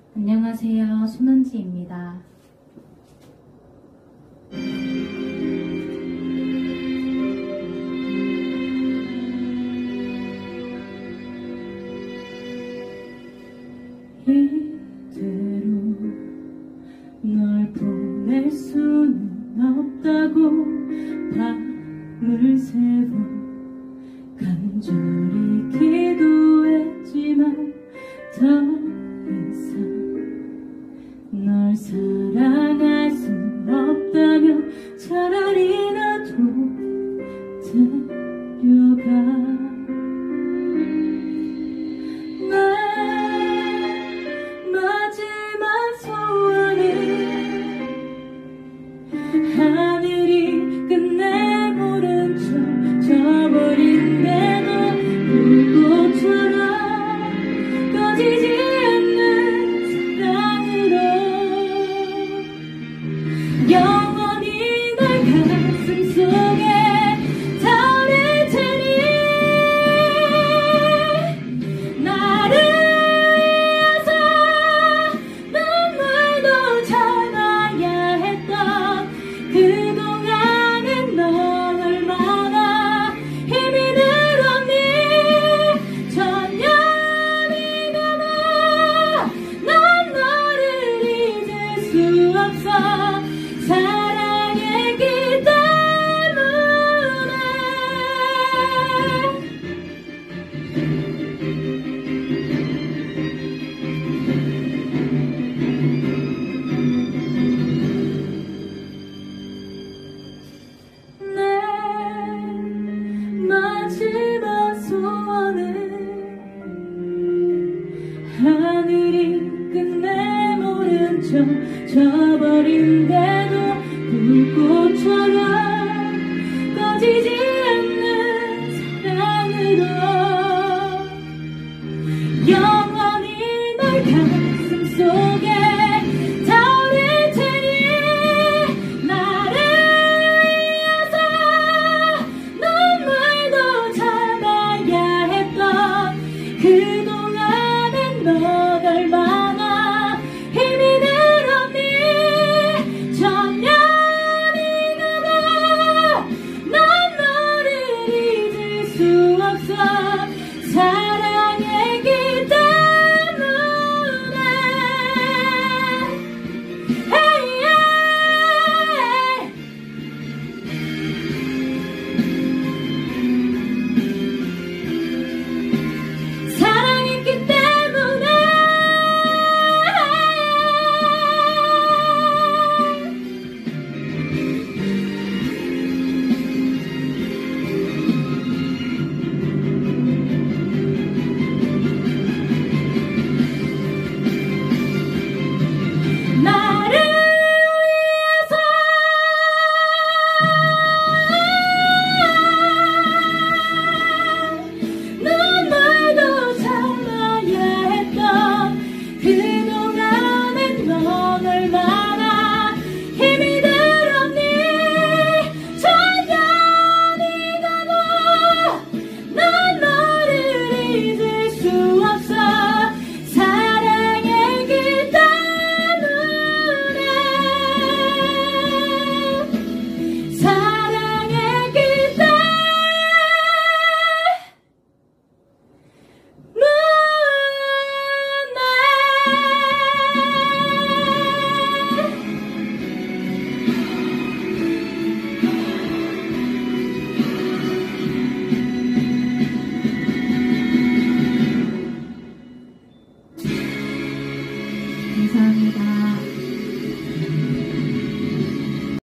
안녕하세요. 손은지입니다. 이대로 널 보낼 수는 없다고 밤을 새워 간절히 기도했지만 더 이상 널 사랑할 수 없다면 차라리 나도 데려가. 하늘이 끝내 모른 척 져버린 대도 불꽃처럼 꺼지지 않는 사랑으로 영원히 널 가슴 속에 담을 테니 나를 위해서 눈물도 참아야 했던 그동안엔 넌 얼마나 힘이 들었니. 천년이면은 난 너를 잊을 수 없어. 사랑했기 때문에. 마지막 소원은 하늘이 끝내 모른 척 져버린대도 불꽃처럼 꺼지지 않는 사랑으로 영원히 널 가슴 속에 담을 테니 나를 위해서 눈물도 참아야 했던 그동안엔 넌 얼마나 힘이 들었니. 천년이 가도 난 너를 잊을 수 없어. 사랑했기 때문에. Hey, yeah. 사랑했기 때문에. 나를 위해서 눈물도 참아야 했던 그동안엔 넌 얼마나 힘이 들었니. 천년이 가도 난 너를 잊을 수 없어. 사랑했기 때문에. 사랑했기 감사합니다.